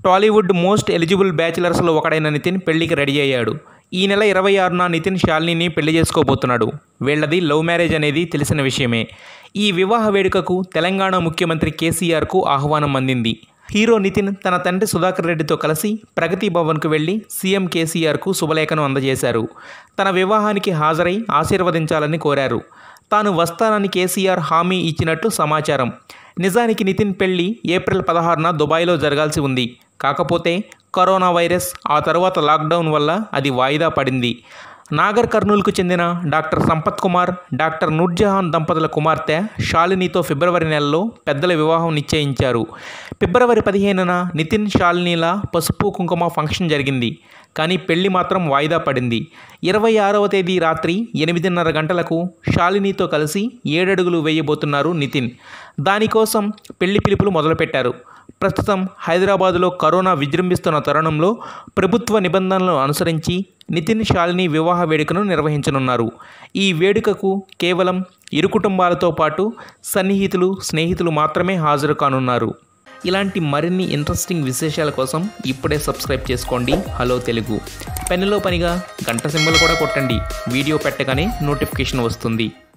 Tollywood most eligible బ్యాచిలర్స్లో ఒకడైన నితిన్ పెళ్లికి రెడీ అయ్యాడు. ఈ నెల 26న నితిన్ శాలినిని పెళ్లి చేసుకోబోతున్నాడు. వీళ్ళది లవ్ మ్యారేజ్ అనేది తెలిసిన విషయమే. ఈ వివాహ వేడుకకు తెలంగాణ ముఖ్యమంత్రి కేసీఆర్కు ఆహ్వానం అందింది. హీరో నితిన్ తన తండ్రి సుధాకర్ రెడ్డితో కలిసి ప్రగతి భవన్కు వెళ్లి సీఎం కేసీఆర్కు శుభలేఖను అందజేశారు. తన వివాహానికి హాజరై ఆశీర్వదించాలని కోరారు. తాను వస్తానని కేసీఆర్ హామీ ఇచ్చినట్లు సమాచారం. నిజానికి నితిన్ పెళ్లి ఏప్రిల్ 16న దుబాయ్లో జరగాల్సి ఉంది. కాకపోతే కరోనా వైరస్, ఆ తరువాత లాక్డౌన్ వల్ల అది వాయిదా పడింది. నాగర్ కర్నూల్కు చెందిన డాక్టర్ సంపత్ కుమార్, డాక్టర్ నూర్జహాన్ దంపతుల కుమార్తె శాలినితో ఫిబ్రవరి నెలలో పెద్దల వివాహం నిశ్చయించారు. ఫిబ్రవరి 15న నితిన్ శాలినిల పసుపు కుంకుమ ఫంక్షన్ జరిగింది. కానీ పెళ్లి మాత్రం వాయిదా పడింది. 26వ తేదీ రాత్రి 8:30 గంటలకు శాలినితో కలిసి 7 అడుగులు వేయబోతున్నారు నితిన్. దానికోసం పెళ్లి పిలుపులు మొదలుపెట్టారు. ప్రస్తుతం హైదరాబాదులో కరోనా విజృంభిస్తున్న తరుణంలో ప్రభుత్వ నిబంధనలను అనుసరించి నితిన్ శాలిని వివాహ వేడుకను నిర్వహించనున్నారు. ఈ వేడుకకు కేవలం ఇరు కుటుంబాలతో పాటు సన్నిహితులు, స్నేహితులు మాత్రమే హాజరు కానున్నారు. ఇలాంటి మరిన్ని ఇంట్రెస్టింగ్ విశేషాల కోసం ఇప్పుడే సబ్స్క్రైబ్ చేసుకోండి హలో తెలుగు. పెన్నులో పనిగా గంట సింబల్ కూడా కొట్టండి. వీడియో పెట్టగానే నోటిఫికేషన్ వస్తుంది.